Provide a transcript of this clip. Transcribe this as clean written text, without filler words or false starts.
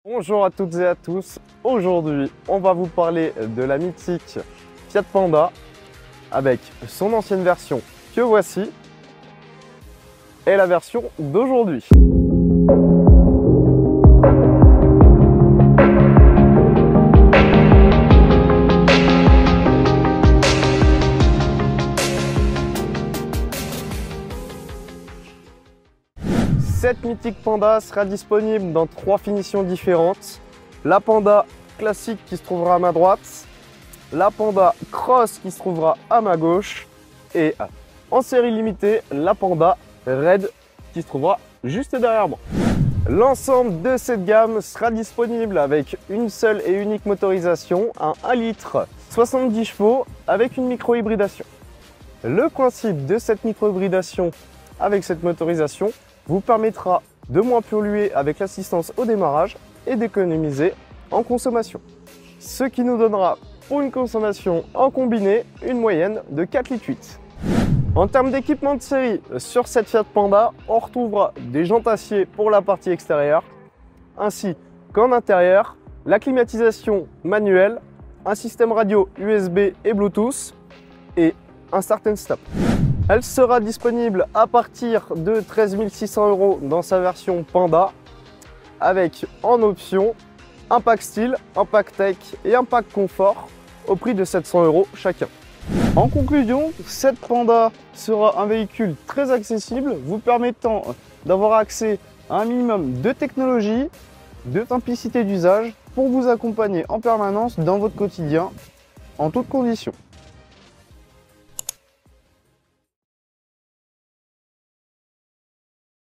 Bonjour à toutes et à tous, aujourd'hui on va vous parler de la mythique Fiat Panda avec son ancienne version que voici et la version d'aujourd'hui. Cette mythique Panda sera disponible dans 3 finitions différentes. La Panda classique qui se trouvera à ma droite, la Panda Cross qui se trouvera à ma gauche et en série limitée, la Panda Red qui se trouvera juste derrière moi. L'ensemble de cette gamme sera disponible avec une seule et unique motorisation, un 1 litre 70 chevaux avec une micro-hybridation. Le principe de cette micro-hybridation avec cette motorisation vous permettra de moins polluer avec l'assistance au démarrage et d'économiser en consommation. Ce qui nous donnera pour une consommation en combiné une moyenne de 4,8 litres. En termes d'équipement de série, sur cette Fiat Panda, on retrouvera des jantes acier pour la partie extérieure, ainsi qu'en intérieur, la climatisation manuelle, un système radio USB et Bluetooth et un Start and Stop. Elle sera disponible à partir de 13 600 € dans sa version Panda, avec en option un pack style, un pack tech et un pack confort au prix de 700 € chacun. En conclusion, cette Panda sera un véhicule très accessible, vous permettant d'avoir accès à un minimum de technologie, de simplicité d'usage pour vous accompagner en permanence dans votre quotidien, en toutes conditions.